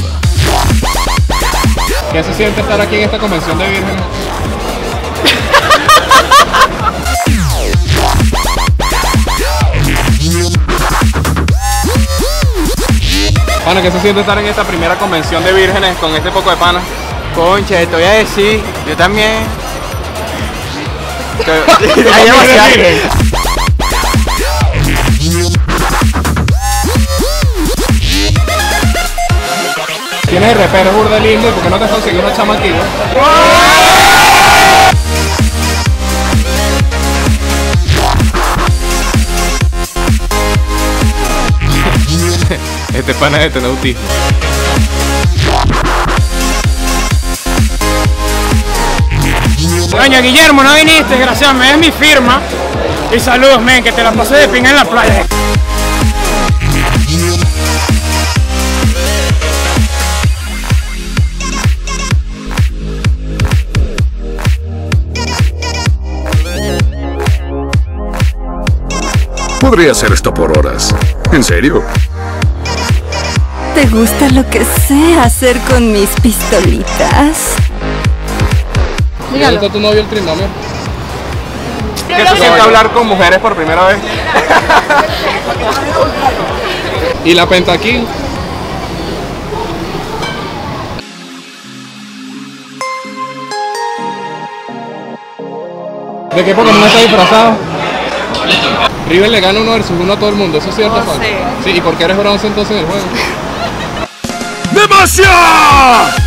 ¿Qué se siente estar aquí en esta convención de vírgenes? Pana, ¿qué se siente estar en esta primera convención de vírgenes con este poco de pana? Concha, te voy a decir, yo también. Hay demasiado. Tienes el repero burda lindo, ¿y por qué no te has conseguido una chama aquí, no? Este pana es de tener autismo. Coño, Guillermo, no viniste, desgraciado, me des mi firma. Y saludos, men, que te la pasé de pinga en la playa. Podría hacer esto por horas. ¿En serio? ¿Te gusta lo que sé hacer con mis pistolitas? ¿Te gusta tu novio el trinomio? ¿Qué se siente hablar con mujeres por primera vez? ¿Y la pentakill? ¿De qué Pokémon está disfrazado? River le gana 1 versus 1 a todo el mundo, ¿eso es cierto? Sí. ¿Y por qué eres bronce entonces en el juego? ¡Demasiado!